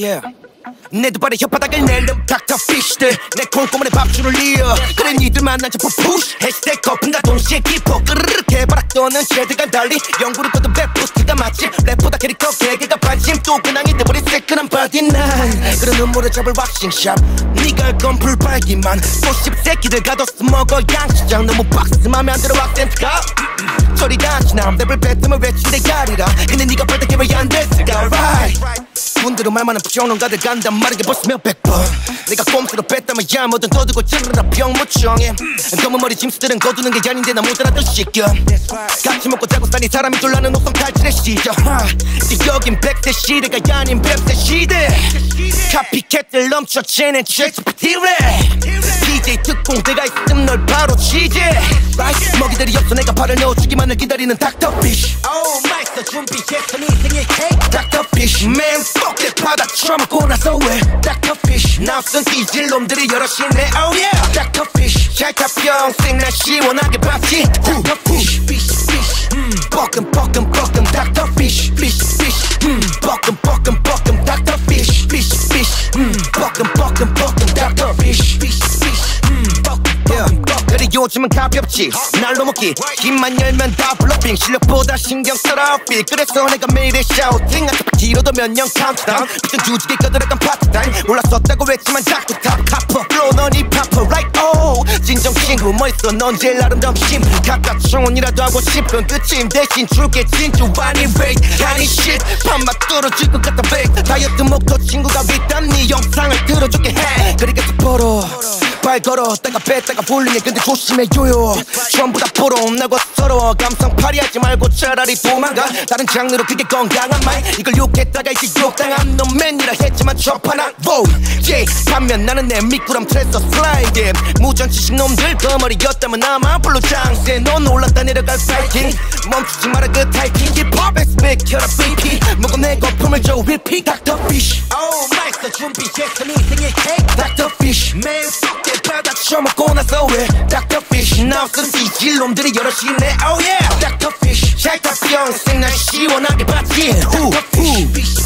yeah. 내 두 발에 혓바닥을 내는 닥터피쉬들 내 콩고물에 밥줄을 이어 그래 니들 만난 척 푸푸쉬 해시태그 거품과 동시에 기포 끄르르 개바락 떠는 쟤들과 달리 연구를 거둔 랩부스트가 마치 랩보다 캐릭터 개개가 반심 또 근황이 돼버린 새끈한 바디 난 그런 눈물을 잡을 왁싱샵 니가 할 건 불발기만 소십 새끼들 가둬서 먹어 양식장 너무 박스 맘에 안 들어 왁센트가 저리 다시 남 랩을 뱉으면 외친대 가리라 근데 니가 발탁해봐야 안 됐을까 right 분들은 말 많은 평론가들 간단 말하게 벌써 몇백 번 내가 꼼수로 뺐다면 야 뭐든 더두고 찌르라 병무청에 검은 머리 짐스들은 거두는 게 아닌데 나 못 알아들 시켜 같이 먹고 자고 사니 사람이 둘라는 옥성 탈출의 시절 이제 여긴 100세 시대가 아닌 100세 시대 카피캣들 넘쳐 쟤는 잭스피티레 DJ 특공대가 있음 널 바로 취재 먹이들이 없어 내가 발을 넣어주기만을 기다리는 닥터피쉬 Oh 마이스터 준비했어 네 생일 케이크 닥터피쉬 Man fuck that 바닥 처먹고 나서 왜 닥터피쉬 나선 뒤질 놈들이 여럿이네 Oh yeah 닥터피쉬 찰카평생 날 시원하게 봤지 닥터피쉬 뻐끔 닥터피쉬 뻐끔 닥터피쉬 뻐끔 닥터피쉬 그래 요즘은 가볍지 날로 먹기 힘만 열면 다 블러핑 실력보다 신경 써라 필 그래서 내가 매일의 샤우팅 뒤로도 몇 년 카운트다운 비전 주지게 거들었던 파트타임 올랐었다고 외치만 작두탑 카퍼 플로우 넌 힙합퍼 right oh 진정 친구 뭐 있어 넌 제일 아름다운 심 각각 청혼이라도 하고 싶은 끝임 대신 줄게 진주 아니 wait 아니 shit 밥맛 떨어질 것 같아 베이크 다이어트 목표 친구가 있단 네 영상을 들어줄게 해 그리겠어 벌어 발 걸었다가 뺐다가 볼링해 근데 조심해줘요 전부 다 포럼 나고 서러워 감성 파리하지 말고 차라리 도망가 다른 장르로 그게 건강한 말 이걸 욕했다가 이제 욕당한 놈 맨이라 했지만 첫판한 보 yeah 반면 나는 내 미꾸럼 트레서 슬라이드 무전치식 놈들 거머리였다면 아마 블루 장세 넌 올랐다 내려갈 파이팅 멈추지 마라 그 타이팅 힙합 엑스펙 혈압 BP 먹어 내 거품을 줘 repeat 닥터피쉬 Oh 마이스터 준비했어 네 생일 케이크 닥터피쉬 Man fuck that 바닥 처먹고 나서 왜 닥터피쉬 나선 뒤질 놈들이 여럿이네 Oh yeah 닥터피쉬 찰카평생 날 시원하게 봤지 닥터피쉬